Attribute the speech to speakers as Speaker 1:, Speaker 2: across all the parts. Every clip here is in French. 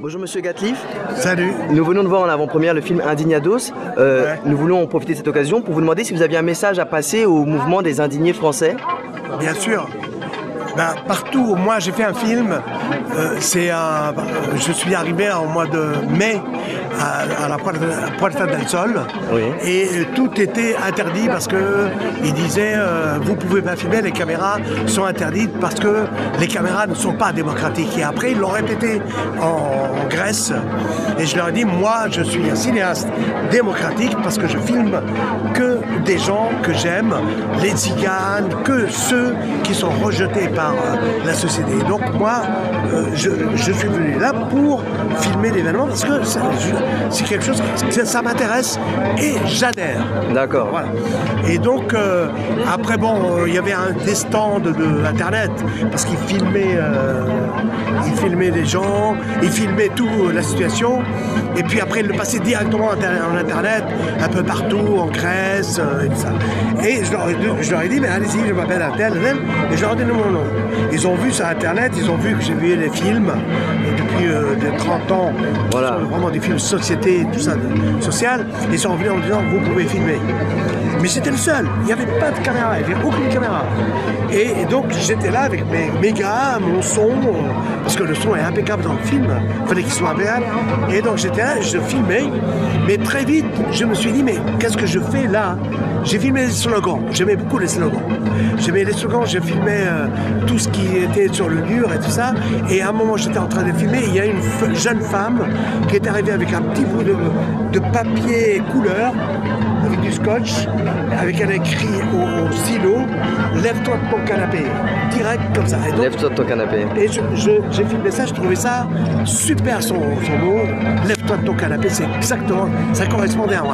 Speaker 1: Bonjour Monsieur Gatliff.
Speaker 2: Salut.
Speaker 1: Nous venons de voir en avant-première le film Indignados. Nous voulons profiter de cette occasion pour vous demander si vous aviez un message à passer au mouvement des indignés français.
Speaker 2: Bien sûr. Ben, partout où moi j'ai fait un film, je suis arrivé au mois de mai à la Puerta del Sol,
Speaker 1: Oui.
Speaker 2: Et tout était interdit parce que ils disaient vous pouvez pas filmer, les caméras sont interdites parce que les caméras ne sont pas démocratiques. Et après ils l'ont répété en Grèce et je leur ai dit moi je suis un cinéaste démocratique parce que je filme que des gens que j'aime, les tziganes, que ceux qui sont rejetés par la société. Et donc moi, je suis venu là pour filmer l'événement parce que c'est quelque chose que ça m'intéresse et j'adhère.
Speaker 1: D'accord.
Speaker 2: Voilà. Et donc après bon, il y avait des stands de Internet parce qu'ils filmaient les gens, ils filmaient tout la situation et puis après ils le passaient directement en Internet un peu partout en Grèce et tout ça. Et je leur ai dit mais allez-y, je m'appelle un tel et je leur ai donné mon nom. Ils ont vu sur Internet, ils ont vu que j'ai vu les films depuis 30 ans,
Speaker 1: Voilà.
Speaker 2: Vraiment des films de société, tout ça, social. Ils sont venus en me disant, vous pouvez filmer. Mais j'étais le seul, il n'y avait pas de caméra, il n'y avait aucune caméra. Et donc j'étais là avec mes gars, mon son, parce que le son est impeccable dans le film, il fallait qu'il soit impeccable. Et donc j'étais là, je filmais, mais très vite, je me suis dit, mais qu'est-ce que je fais là? J'ai filmé les slogans, j'aimais beaucoup les slogans. J'aimais les slogans, je filmais tout ce qui était sur le mur et tout ça. Et à un moment, j'étais en train de filmer, il y a une jeune femme qui est arrivée avec un petit bout de papier couleur, avec du scotch, avec un écrit au stylo, lève-toi de ton canapé, direct comme ça.
Speaker 1: Lève-toi de ton canapé.
Speaker 2: Et j'ai filmé ça, je trouvais ça super son mot, lève-toi de ton canapé, c'est exactement, ça correspondait à moi.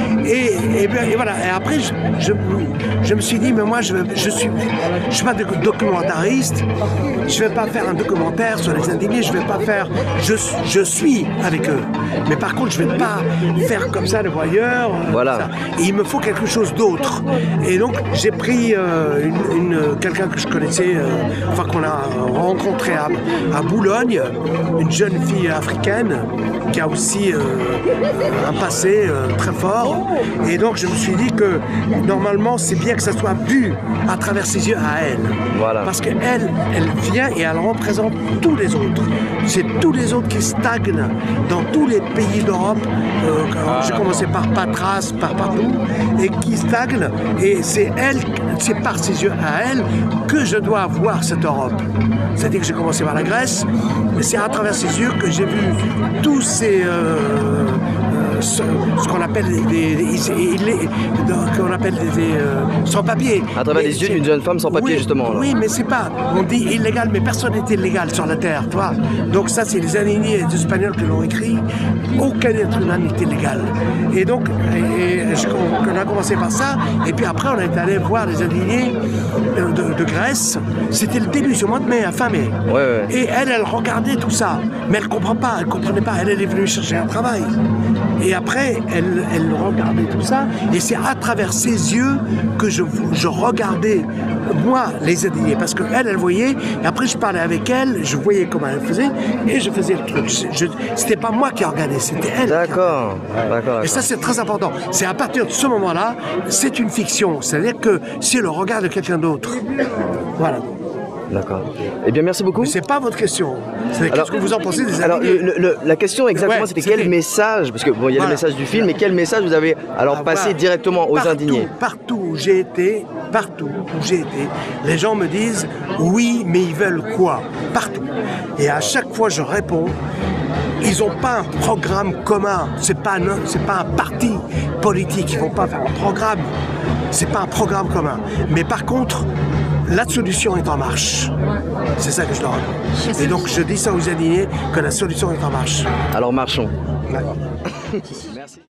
Speaker 2: Et voilà, et après je me suis dit, mais moi je suis pas documentariste, je vais pas faire un documentaire sur les indignés, je vais pas faire, je suis avec eux. Mais par contre je vais pas faire comme ça le voyeur.
Speaker 1: Voilà.
Speaker 2: Et il me faut quelque chose d'autre. Et donc j'ai pris quelqu'un que je connaissais, enfin qu'on a rencontré à Boulogne, une jeune fille africaine qui a aussi un passé très fort. Et donc je me suis dit que normalement c'est bien que ça soit vu à travers ses yeux à elle.
Speaker 1: Voilà.
Speaker 2: Parce qu'elle vient et elle représente tous les autres. C'est tous les autres qui stagnent dans tous les pays d'Europe. J'ai commencé par Patras, par partout, et qui stagnent. Et c'est elle, c'est par ses yeux à elle que je dois voir cette Europe. C'est-à-dire que j'ai commencé par la Grèce, mais c'est à travers ses yeux que j'ai vu tous ces ce qu'on appelle des sans-papiers.
Speaker 1: À travers les yeux d'une jeune femme sans papier,
Speaker 2: oui,
Speaker 1: justement. Là.
Speaker 2: Oui, mais c'est pas, on dit illégal, mais personne n'est illégal sur la terre, toi. Donc ça, c'est les indignés et les Espagnols qui l'ont écrit. Aucun être humain n'est illégal. Et donc, on a commencé par ça, et puis après, on est allé voir les indignés de Grèce. C'était le début, ce mois de mai, à fin mai.
Speaker 1: Ouais.
Speaker 2: Et elle regardait tout ça, mais elle comprend pas, elle comprenait pas. Elle est venue chercher un travail. Et après, elle regardait tout ça, et c'est à travers ses yeux que je regardais, moi, les indignés, parce qu'elle voyait, et après je parlais avec elle, je voyais comment elle faisait, et je faisais le truc. C'était pas moi qui regardais, c'était elle.
Speaker 1: D'accord.
Speaker 2: Et ça, c'est très important. C'est à partir de ce moment-là, c'est une fiction, c'est-à-dire que c'est le regard de quelqu'un d'autre. Voilà.
Speaker 1: D'accord. Eh bien, merci beaucoup.
Speaker 2: Mais c'est pas votre question. C'est qu'est-ce que vous en pensez des indignés?
Speaker 1: Alors, la question exactement,
Speaker 2: Ouais,
Speaker 1: c'était quel message, parce que bon, il y a le message du film, mais quel message vous avez alors passé directement aux indignés?
Speaker 2: Partout où j'ai été, les gens me disent oui, mais ils veulent quoi? Partout. Et à chaque fois, je réponds. Ils n'ont pas un programme commun, c'est pas un parti politique, ils ne vont pas faire un programme, c'est pas un programme commun. Mais par contre, la solution est en marche. C'est ça que je leur raconte. Et donc je dis ça aux indignés, que la solution est en marche.
Speaker 1: Alors marchons.
Speaker 2: D'accord.
Speaker 1: Merci.